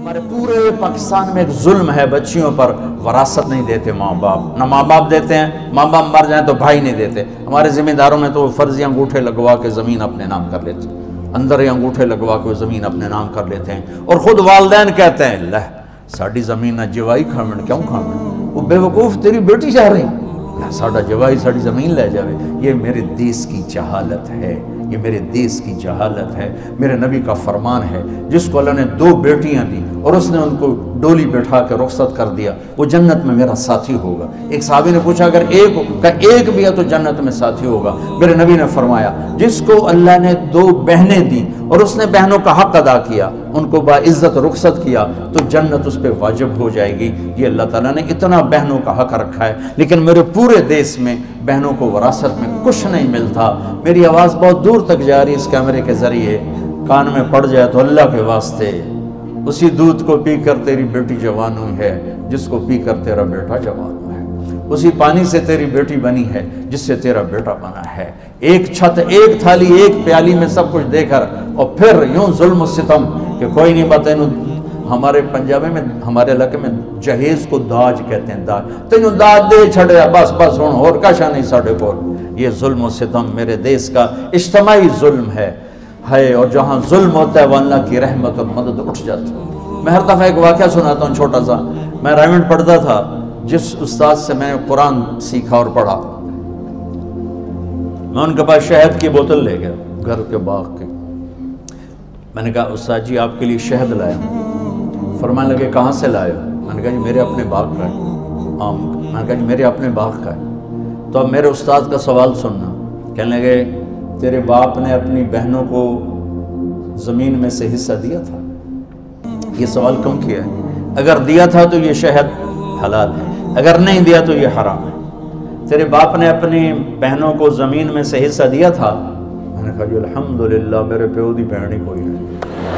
ہمارے پورے پاکستان میں ایک ظلم ہے، بچیوں پر وراثت نہیں دیتے ماں باپ، نہ ماں باپ دیتے ہیں، ماں باپ مر جائیں تو بھائی نہیں دیتے۔ ہمارے ذمہ داروں میں تو فرضی انگوٹھے لگوا کے زمین اپنے نام کر لیتے ہیں، اندر ہی انگوٹھے لگوا کے زمین اپنے نام کر لیتے ہیں، اور خود والدین کہتے ہیں لہ ساڑی زمین نہ جوائی کھامن کیوں کھامن، وہ بے وقوف تیری بیٹی جا رہی ساڑا جوائی ساڑی زمین لے جاوے۔ یہ میرے دیس کی جہالت ہے، یہ میرے دیس کی جہالت ہے۔ میرے نبی کا فرمان ہے، جس کو اللہ نے 2 بیٹیاں دی اور اس نے ان کو ڈولی بیٹھا کے رخصت کر دیا، وہ جنت میں میرا ساتھی ہوگا۔ ایک صحابی نے پوچھا اگر ایک بھی ہے تو جنت میں ساتھی ہوگا۔ میرے نبی نے فرمایا جس کو اللہ نے 2 بہنیں دی اور اس نے بہنوں کا حق ادا کیا، ان کو باعزت رخصت کیا، تو جنت اس پہ واجب ہو جائے گی۔ یہ اللہ تعالیٰ نے اتنا بہنوں کا حق رکھا ہے، لیکن میرے پورے دیس میں بہنوں کو وراثت میں کچھ نہیں ملتا۔ میری آواز بہت دور تک جا رہی ہے اس کیمرے کے ذریعے، کان میں پڑ جائے تو اللہ کے واسطے اسی دودھ کو پی کر تیری بیٹی جوان ہوئی ہے جس کو پی کر تیرا بیٹا جوان ہوا ہے، اسی پانی سے تیری بیٹی بنی ہے جس سے تیرا بیٹا بنا ہے۔ ایک چھت، ایک تھالی، ایک پیالی میں سب کچھ دے کر، اور پھر یوں ظلم و ستم کہ کوئی نہیں بتا انہوں۔ ہمارے پنجابی میں، ہمارے علاقے میں جہیز کو داج کہتے ہیں، داج تینوں داج دے چھڑیا بس بس ہوں اور کاشا نہیں ساڑھے کو۔ یہ ظلم و ستم میرے دیس کا اجتماعی ظلم ہے، اور جہاں ظلم ہوتا ہے وہ اللہ کی رحمت اور مدد اٹھ جاتی ہے۔ میں ہر دفعہ ایک واقعہ سناتا ہوں چھوٹا سا۔ میں رائمنڈ پڑھتا تھا، جس استاد سے میں قرآن سیکھا اور پڑھا، میں ان کے پاس شہد کی بوتل لے گیا گھر کے باغ کی۔ میں نے کہا استاد جی آپ کے لیے شہد لایا ہوں۔ فرمانے لگے کہاں سے لائے ہو؟ میں نے کہا جی میرے اپنے باغ کا ہے آم کا۔ میں نے کہا جی میرے اپنے باغ کا ہے۔ تو اب میرے استاد کا سوال سننا۔ کہنے لگے تیرے باپ نے اپنی بہنوں کو زمین میں سے حصہ دیا تھا؟ یہ سوال کیوں کیا ہے؟ اگر دیا تھا تو یہ شہد حلال ہے، اگر نہیں دیا تو یہ حرام ہے۔ تیرے باپ نے اپنی بہنوں کو زمین میں سے حصہ دیا تھا؟ میں نے کہا جی الحمدللہ میرے پیو دی بہن ہی کوئی ہے۔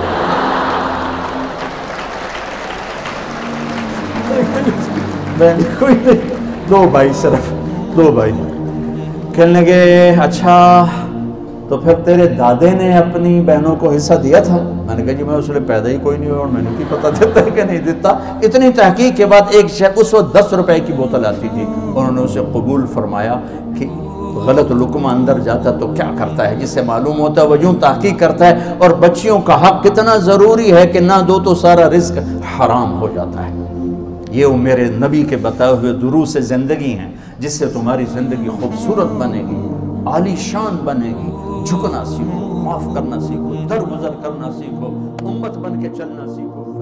کوئی نہیں، 2 بھائی، صرف 2 بھائی۔ کہنے لگے اچھا تو پھر تیرے دادے نے اپنی بہنوں کو حصہ دیا تھا؟ میں نے کہا جی میں اس لیے پیدا ہی کوئی نہیں ہوا اور میں نے کی پتہ دیتا ہے کہ نہیں دیتا۔ اتنی تحقیق کے بعد ایک شخص، اس وقت 10 روپے کی بوتل آتی تھی، انہوں نے اسے قبول فرمایا کہ غلط لقمہ اندر جاتا تو کیا کرتا ہے، جس سے معلوم ہوتا ہے وہ یوں تحقیق کرتا ہے۔ اور بچیوں کا حق کتنا ضروری ہے کہ نہ دو تو سارا رزق حرام ہو جاتا ہے۔ یہ وہ میرے نبی کے بتائے ہوئے دروس زندگی ہیں، جس سے تمہاری زندگی خوبصورت بنے گی، عالی شان بنے گی۔ جھکنا سیکھو، معاف کرنا سیکھو، درگزر کرنا سیکھو، امت بن کے چلنا سیکھو۔